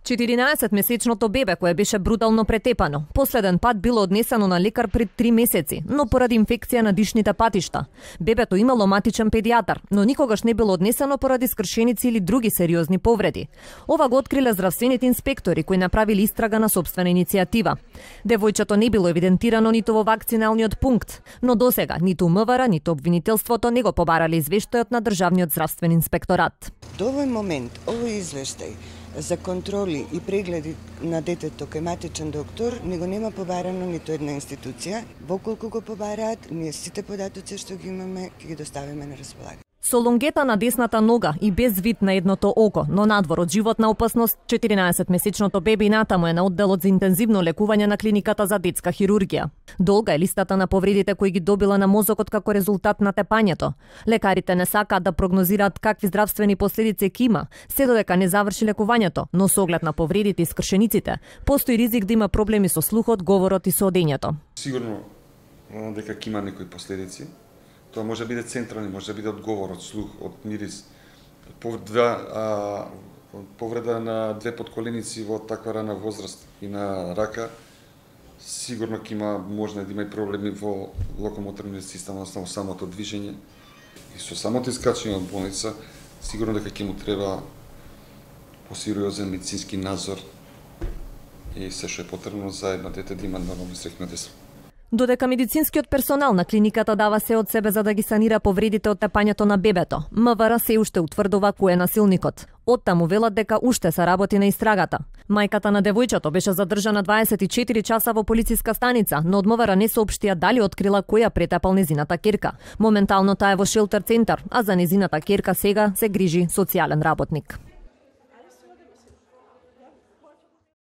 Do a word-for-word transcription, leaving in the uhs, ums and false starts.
четиринаесетмесечното бебе кое беше брутално претепано, последен пат било однесено на лекар пред три месеци, но поради инфекција на дишните патишта. Бебето имало матичен педијатар, но никогаш не било однесено поради скршеници или други сериозни повреди. Ова го откриле здравствените инспектори кои направиле истрага на сопствена иницијатива. Девојчето не било евидентирано ниту во вакциналниот пункт, но досега ниту МВР, ниту обвинителството не го побарале извештајот на Државниот здравствен инспекторат. До овој момент, овој извештај за контроли и прегледи на детето кај матичен доктор не го нема побарано ниту една институција. Воколку го побараат, ние сите податоци што ги имаме ќе ги доставиме на располагање. Со лонгета на десната нога и без вид на едното око, но надвор од животна опасност, четиринаесетмесечното бебе и натаму е на одделот за интензивно лекување на клиниката за детска хирургија. Долга е листата на повредите кои ги добила на мозокот како резултат на тепањето. Лекарите не сакаат да прогнозираат какви здравствени последици ќе има, се додека не заврши лекувањето, но со оглед на повредите и скршениците, постои ризик да има проблеми со слухот, говорот и со одењето. Сигурно дека ќе има некои последици. Тоа може да биде централни, може да биде од говор, од слух, од мирис. Повреда, повреда на две подколеници во таква рана возраст и на рака, сигурно ќе има, може да има и проблеми во локомоторниот систем, односно во самото движење. И со самото искачање од болница, сигурно дека ќе му треба посериозен медицински надзор и се што е потребно за едно дете да има нормално среќно детство. Додека медицинскиот персонал на клиниката дава се од себе за да ги санира повредите од тепањето на бебето, МВР се уште утврдува кој е насилникот. Оттаму велат дека уште се работи на истрагата. Мајката на девојчето беше задржана дваесет и четири часа во полициска станица, но од МВР не соопштија дали открила која претепал незината ќерка. Моментално таа е во шелтер центар, а за незината ќерка сега се грижи социјален работник.